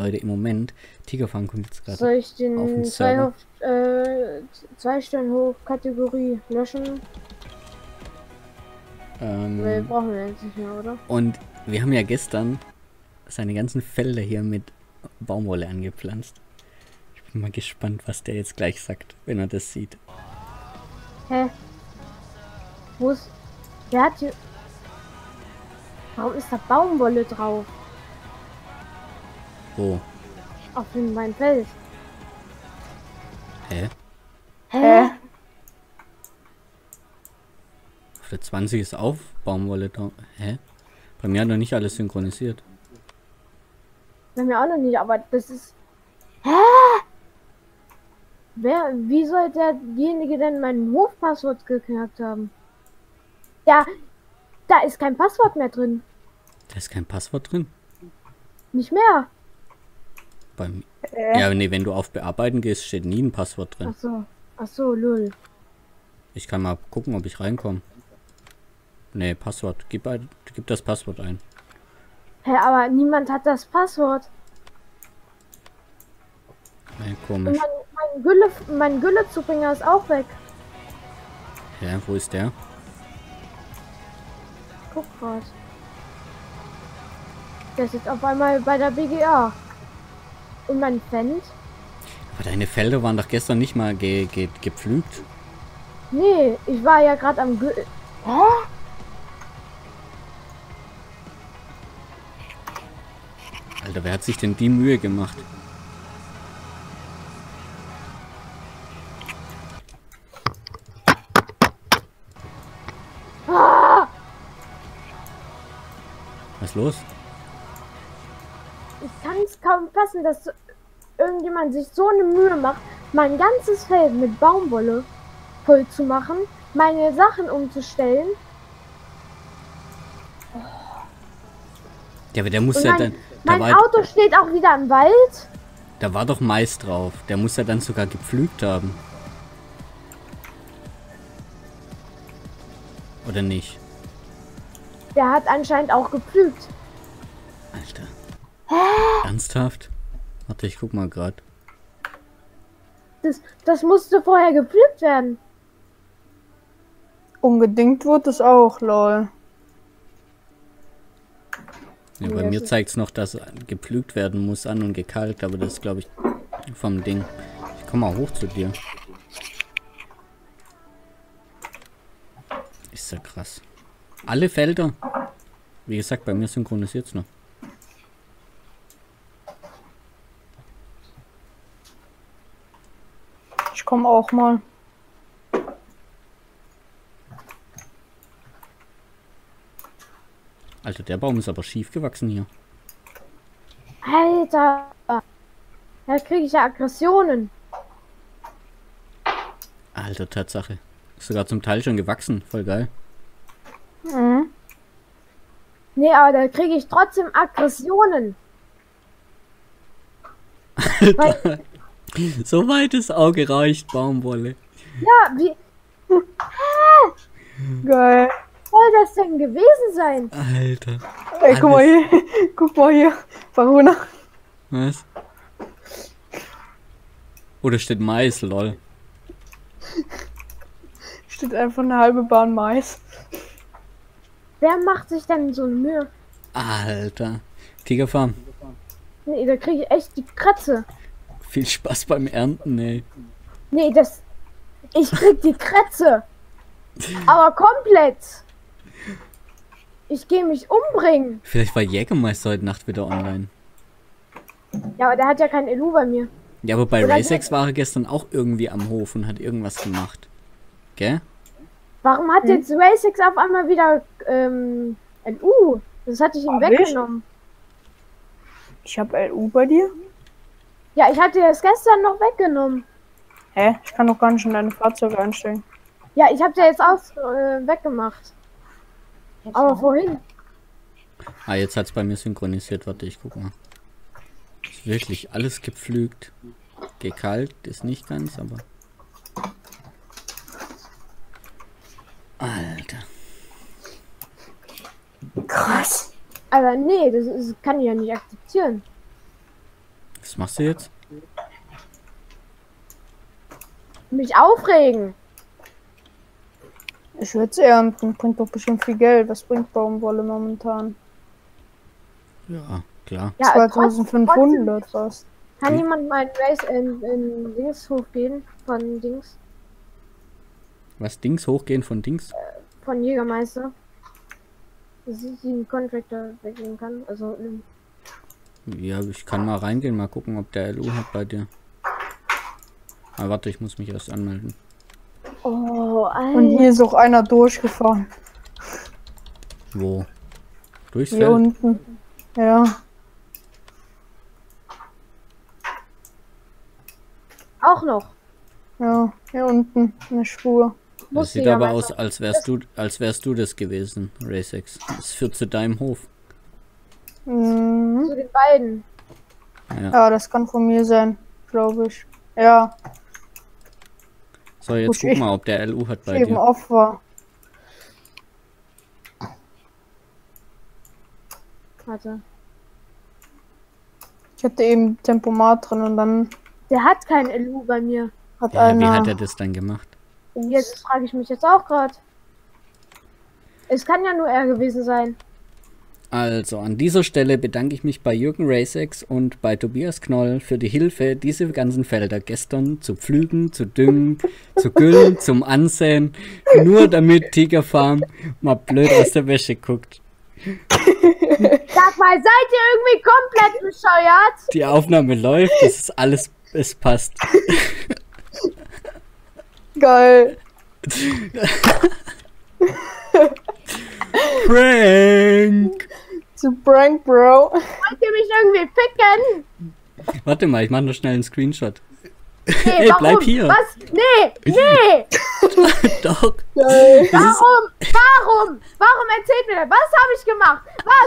Leute, im Moment, Tigerfarm kommt jetzt gerade Soll ich auf den den Server. 2-Stern-Hof Kategorie löschen? Weil brauchen wir jetzt nicht mehr, oder? Und wir haben ja gestern seine ganzen Felder hier mit Baumwolle angepflanzt. Ich bin mal gespannt, was der jetzt gleich sagt, wenn er das sieht. Hä? Wo ist... Der hat hier... Warum ist da Baumwolle drauf? Wo? Auf meinem Feld. Hä? Hä? Auf der 20 ist auf Baumwolle da. Hä? Bei mir hat noch nicht alles synchronisiert. Bei mir auch noch nicht, aber das ist... Hä? Wie soll derjenige denn mein Hofpasswort geknackt haben? Ja, da ist kein Passwort mehr drin. Da ist kein Passwort drin? Nicht mehr. Beim ja, nee, wenn du auf Bearbeiten gehst, steht nie ein Passwort drin. Ach so, lol. Ich kann mal gucken, ob ich reinkomme. Nee, Passwort. Gib das Passwort ein. Hä, aber niemand hat das Passwort. Nee, komisch. Und mein Güllezubringer ist auch weg. Ja, wo ist der? Guck grad. Der ist jetzt auf einmal bei der BGA. Und mein Fendt? Aber deine Felder waren doch gestern nicht mal gepflügt. Nee, ich war ja gerade am Hä? Alter, wer hat sich denn die Mühe gemacht? Ah! Was ist los? Ich kann es kaum fassen, dass irgendjemand sich so eine Mühe macht, mein ganzes Feld mit Baumwolle voll zu machen, meine Sachen umzustellen. Ja, aber der muss Und ja dann... Mein Auto steht auch wieder im Wald. Da war doch Mais drauf. Der muss ja dann sogar gepflügt haben. Oder nicht? Der hat anscheinend auch gepflügt. Alter. Hä? Ernsthaft? Warte, ich guck mal grad. Das musste vorher gepflügt werden. Unbedingt wird es auch, lol. Ja, bei mir zeigt es noch, dass gepflügt werden muss an und gekalkt, aber das ist, glaube ich, vom Ding. Ich komme mal hoch zu dir. Ist ja krass. Alle Felder. Wie gesagt, bei mir synchronisiert es noch. Ich komme auch mal. Alter, der Baum ist aber schief gewachsen hier. Alter. Da kriege ich ja Aggressionen. Alter, Tatsache. Ist sogar zum Teil schon gewachsen. Voll geil. Mhm. Nee, aber da kriege ich trotzdem Aggressionen. Alter. So weit das Auge reicht, Baumwolle. Ja, wie... Geil. soll das denn gewesen sein? Alter. Ey, guck mal hier. Guck mal hier. Varuna. Was? Oh, da steht Mais, lol. Steht einfach eine halbe Bahn Mais. Wer macht sich denn so eine Mühe? Alter. Tigerfarm. Nee, da kriege ich echt die Kratze. Viel Spaß beim Ernten, ey. Nee, ich krieg die Kratze. Aber komplett. Ich gehe mich umbringen. Vielleicht war Jägermeister heute Nacht wieder online. Ja, aber der hat ja kein Elu bei mir. Ja, aber bei Oder Racex war er gestern auch irgendwie am Hof und hat irgendwas gemacht. Gell? Warum hat jetzt RaceX auf einmal wieder LU? Das hatte ich ihm weggenommen. Ich habe LU bei dir? Ja, ich hatte das gestern noch weggenommen. Hä? Ich kann doch gar nicht in deine Fahrzeuge einstellen. Ja, ich habe dir jetzt auch weggemacht. Aber vorhin. Ah, jetzt hat's bei mir synchronisiert. Warte, ich guck mal. Ist wirklich alles gepflügt. Gekalkt ist nicht ganz, aber... Alter. Krass. Aber nee, das kann ich ja nicht akzeptieren. machst du jetzt? Mich aufregen. Ich würde es ernten. Bringt doch bestimmt viel Geld. Was bringt Baumwolle momentan? Ja, klar. Ja, 2500 fast. Kann jemand mal in Dingshof gehen? Von Dings? Was, Dings hochgehen von Dings? Von Jägermeister. Dass ich den Contractor weggeben kann. Also, Ja, ich kann mal reingehen, mal gucken, ob der LU hat bei dir. Ah, warte, ich muss mich erst anmelden. oh, Alter. Und hier ist auch einer durchgefahren. Wo? Durchs Hier Feld? unten. Ja. Auch noch. Ja, hier unten eine Spur. Das Muss sieht aber Jägermeister. aus, als wärst du das gewesen, Racex. Das führt zu deinem Hof. Mhm. Zu den beiden. Ja. Ja, das kann von mir sein, glaube ich. Ja, So, jetzt Muss guck ich- mal, ob der LU hat bei eben dir. off war. Warte. Ich hatte eben Tempomat drin und dann Der hat kein LU bei mir. hat Ja, wie einer. hat er das dann gemacht? Jetzt frage ich mich jetzt auch gerade. Es kann ja nur er gewesen sein. Also, an dieser Stelle bedanke ich mich bei Jürgen Racex und bei Tobias Knoll für die Hilfe, diese ganzen Felder gestern zu pflügen, zu düngen, zu güllen, zum Ansehen, nur damit Tiger Farm mal blöd aus der Wäsche guckt. Sag mal, seid ihr irgendwie komplett bescheuert? Die Aufnahme läuft, das ist alles, es passt. Geil. Prank! Zu Prank, Bro. Wollt ihr mich irgendwie ficken? Warte mal, ich mache noch schnell einen Screenshot. Nee, Ey, warum? bleib hier. Was? Nee, nee. Doch. Geil. Das ist, Warum erzählt mir das? Was habe ich gemacht?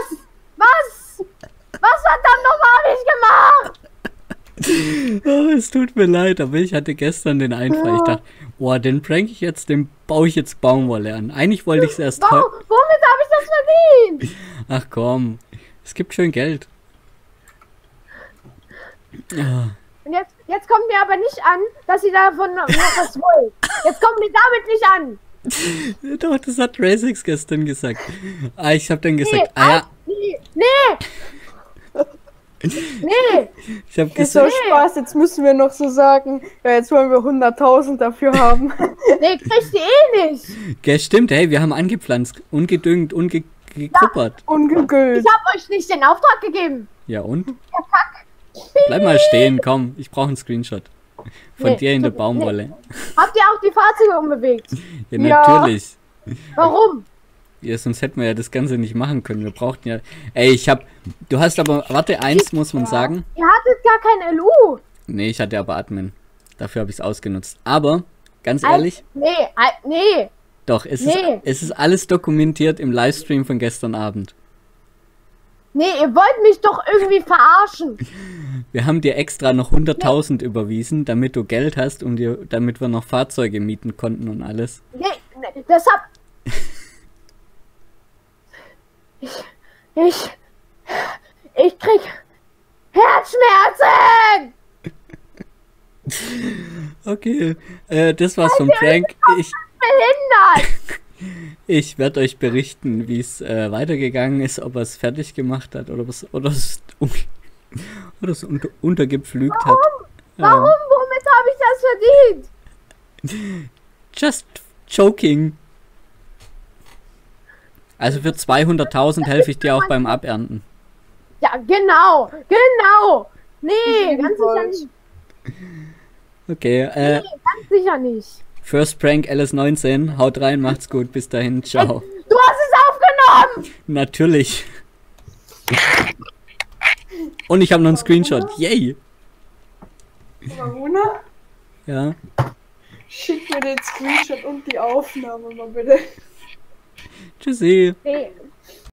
Was verdammt nochmal habe ich gemacht? oh, es tut mir leid, aber ich hatte gestern den Einfall. Ich dachte, oh, den prank ich jetzt, den baue ich jetzt Baumwolle an. Eigentlich wollte ich es erst Warum? heute. Womit habe ich das verdient? Ach komm, es gibt schön Geld. Ah, Und jetzt kommt mir aber nicht an, dass ihr davon noch was wollt. Jetzt kommt mir damit nicht an. doch, das hat Racex gestern gesagt. Ah, ich habe dann gesagt, Nee. ich habe Ist so gesagt, Spaß, jetzt müssen wir noch so sagen, ja, jetzt wollen wir 100.000 dafür haben. Nee, kriegst du eh nicht. gell, stimmt, hey, wir haben angepflanzt, ungedüngt, ungekuppert. Ungegült. Ich habe euch nicht den Auftrag gegeben. Ja und? Bleib mal stehen, komm, ich brauche einen Screenshot. Von Nee, dir in der tut- Baumwolle. Habt ihr auch die Fahrzeuge umbewegt? Ja, Ja. natürlich. Warum? Ja, sonst hätten wir ja das Ganze nicht machen können. Wir brauchten ja. Ey, du hast aber. Warte, eins muss man sagen. Ihr hattet gar kein LU. Nee, ich hatte aber Admin. Dafür habe ich es ausgenutzt. Aber, ganz ehrlich, Nee. doch, es ist alles dokumentiert im Livestream von gestern Abend. Nee, ihr wollt mich doch irgendwie verarschen. Wir haben dir extra noch 100.000 überwiesen, damit du Geld hast und damit wir noch Fahrzeuge mieten konnten und alles. Nee, das hab... Ich krieg Herzschmerzen! Okay, das war's vom Prank. Behindert! Ich werde euch berichten, wie es weitergegangen ist, ob er es fertig gemacht hat oder es untergepflügt hat. Warum? Womit habe ich das verdient? Just joking. Also für 200.000 helfe ich dir auch beim Abernten. Ja, genau. Nee, ganz sicher nicht. Okay, Ganz sicher nicht. First Prank LS19. Haut rein, macht's gut. Bis dahin, ciao. Du hast es aufgenommen! Natürlich. Und ich habe noch einen Screenshot. Yay. Maruna, Ja. schick mir den Screenshot und die Aufnahme mal bitte. Tschüssi. Nee,